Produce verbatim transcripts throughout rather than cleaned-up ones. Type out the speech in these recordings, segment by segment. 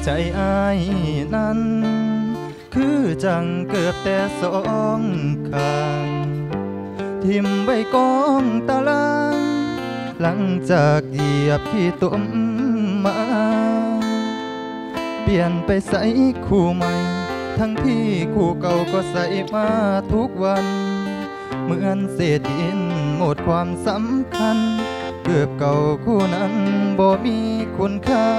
ใจอ้ายนั้นคือจังเกือบแต่สองข้างทิมใบกองตารางหลังจากเหยียบที่ตุ่มมาเปลี่ยนไปใส่คู่ใหม่ทั้งที่คู่เก่าก็ใส่มาทุกวันเหมือนเศษดินหมดความสำคัญเกือบเก่าคู่นั้นบ่มีคุณค่า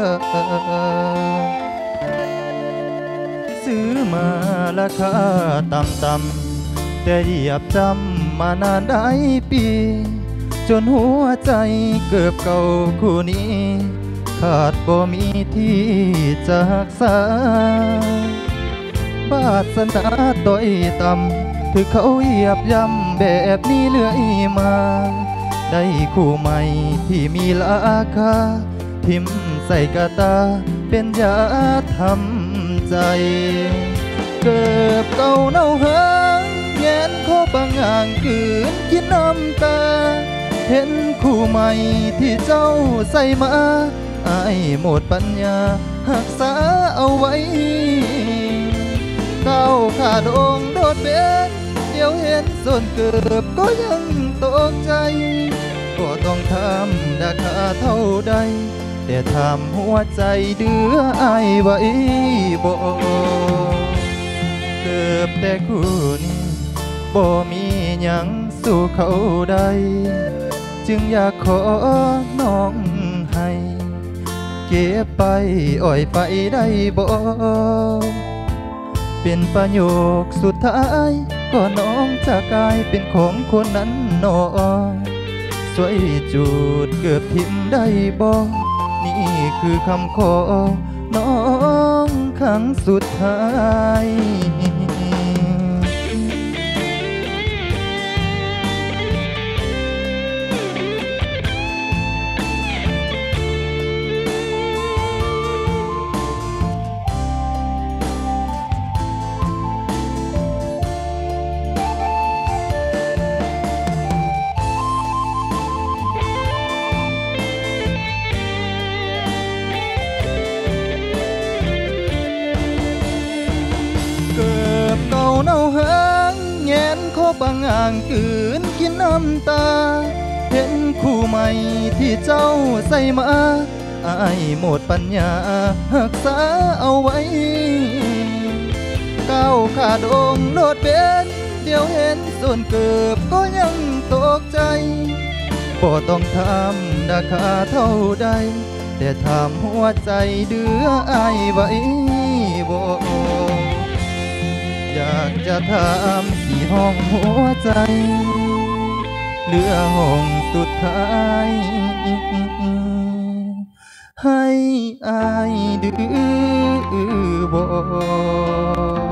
ซื้อมาราคาต่ำๆแต่เหยียบจำมานานได้ปีจนหัวใจเกือบเก่าคู่นี้ขาดบ่มีที่จะรักษาบาสนาต้อยต่ำถือเขาเหยียบย่ำแบบนี้เลื่อยมาได้คู่ใหม่ที่มีราคาทิมใส่กระตาเป็นยาทำใจเกือบเก่าเน่าหางแงนขอบางอ่างคืนกินน้ำตาเห็นคู่ใหม่ที่เจ้าใส่มาอายหมดปัญญาหักษาเอาไว้ก้าวขาดองโดดเบ็ดเดี๋ยวเห็นส่วนเกือบก็ยังตกใจก็ต้องทำราคาเท่าใดแต่ทำหัวใจเดืออายไว้บ่เกือบแต่คู่นี้บ่มีหยังสู้เขาได้จึงอยากขอน้องให้เก็บไปอ่อยไปได้บ่เป็นประโยคสุดท้ายก็น้องจะกลายเป็นของคนนั้นน้องสวยจูดเกือบทิมได้บ่นี่คือคำขอน้องครั้งสุดท้ายเน่าหางแงนขอบางอ่างคืนกินน้ำตาเห็นคู่ใหม่ที่เจ้าใส่มาอายหมดปัญญาหักษาเอาไว้ก้าวขาดองโดดเบ็ดเดี๋ยวเห็นส่วนเกือบก็ยังตกใจบ่ต้องทำราคาเท่าใดแต่ทำหัวใจเดืออายไว้บ่อยากจะถามที่ห้องหัวใจเหลือห้องสุดท้ายให้อายดื้อบ่